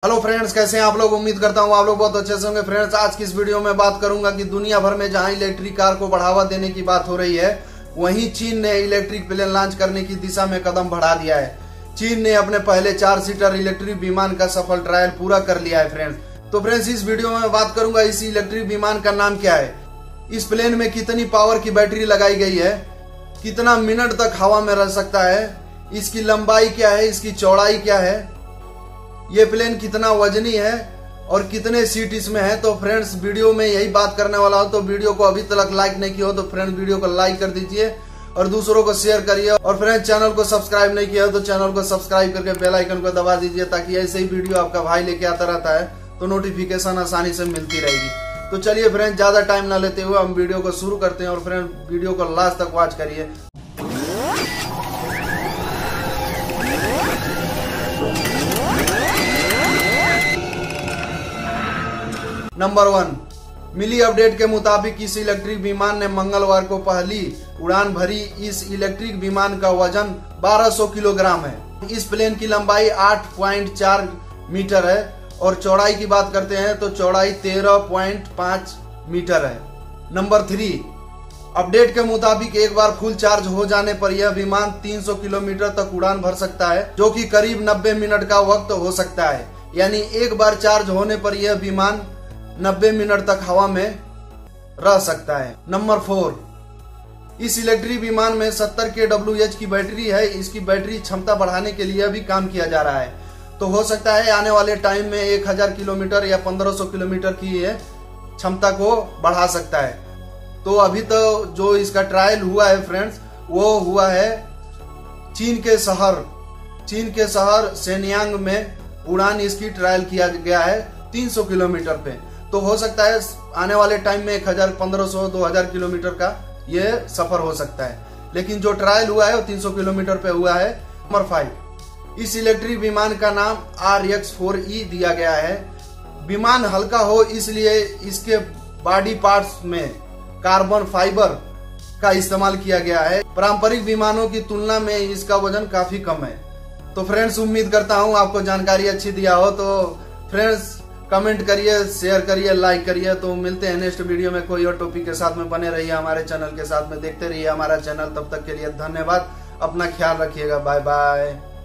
Hello friends, कैसे हैं आप लोग। उम्मीद करता हूं आप लोग बहुत अच्छे से होंगे। फ्रेंड्स, आज की इस वीडियो में बात करूंगा कि दुनिया भर में जहां इलेक्ट्रिक कार को बढ़ावा देने की बात हो रही है, वहीं चीन ने इलेक्ट्रिक प्लेन लॉन्च करने की दिशा में कदम बढ़ा दिया है। चीन ने अपने पहले 4 सीटर इलेक्ट्रिक विमान का सफल ट्रायल पूरा कर लिया है। फ्रेंड्स, इस वीडियो में बात करूंगा इस इलेक्ट्रिक विमान का नाम क्या है, इस प्लेन में कितनी पावर की बैटरी लगाई गई है, कितना मिनट तक हवा में रह सकता है, इसकी लंबाई क्या है, इसकी चौड़ाई क्या है, ये प्लेन कितना वजनी है और कितने सीट इसमें है। तो फ्रेंड्स, वीडियो में यही बात करने वाला हूं। तो वीडियो को अभी तक लाइक नहीं किया हो तो फ्रेंड्स वीडियो को लाइक कर दीजिए और दूसरों को शेयर करिए। और फ्रेंड्स, चैनल को सब्सक्राइब नहीं किया हो तो चैनल को सब्सक्राइब करके बेल आइकन को दबा दीजिए, ताकि ऐसे ही वीडियो आपका भाई लेके आता रहता है तो नोटिफिकेशन आसानी से मिलती रहेगी। तो चलिए फ्रेंड्स, ज्यादा टाइम ना लेते हुए हम वीडियो को शुरू करते हैं। और फ्रेंड्स, वीडियो को लास्ट तक वॉच करिए। नंबर 1, मिली अपडेट के मुताबिक इस इलेक्ट्रिक विमान ने मंगलवार को पहली उड़ान भरी। इस इलेक्ट्रिक विमान का वजन 1200 किलोग्राम है। इस प्लेन की लंबाई 8.4 मीटर है और चौड़ाई की बात करते हैं तो चौड़ाई 13.5 मीटर है। नंबर 3, अपडेट के मुताबिक एक बार फुल चार्ज हो जाने पर यह विमान 300 किलोमीटर तक उड़ान भर सकता है, जो कि करीब 90 मिनट का वक्त हो सकता है। यानी एक बार चार्ज होने पर यह विमान 90 मिनट तक हवा में रह सकता है। नंबर 4, इस इलेक्ट्रिक विमान में 70 kWh की बैटरी है। इसकी बैटरी क्षमता बढ़ाने के लिए भी काम किया जा रहा है। तो हो सकता है आने वाले टाइम में 1000 किलोमीटर या 1500 किलोमीटर की ये क्षमता को बढ़ा सकता है। तो अभी तो जो इसका ट्रायल हुआ है फ्रेंड्स, वो हुआ है चीन के शहर शेनयांग में उड़ान इसकी ट्रायल किया गया है 300 किलोमीटर पे। तो हो सकता है आने वाले टाइम में 1000, 1500, 2000 किलोमीटर का ये सफर हो सकता है, लेकिन जो ट्रायल हुआ है वो 300 किलोमीटर पे हुआ है। नंबर 5, इस इलेक्ट्रिक विमान का नाम RX-4E दिया गया है। विमान हल्का हो इसलिए इसके बॉडी पार्ट्स में कार्बन फाइबर का इस्तेमाल किया गया है। पारंपरिक विमानों की तुलना में इसका वजन काफी कम है। तो फ्रेंड्स, उम्मीद करता हूं आपको जानकारी अच्छी दिया हो। तो फ्रेंड्स, कमेंट करिए, शेयर करिए, लाइक करिए। तो मिलते हैं नेक्स्ट वीडियो में कोई और टॉपिक के साथ में। बने रहिए हमारे चैनल के साथ में, देखते रहिए हमारा चैनल। तब तक के लिए धन्यवाद। अपना ख्याल रखिएगा। Bye bye.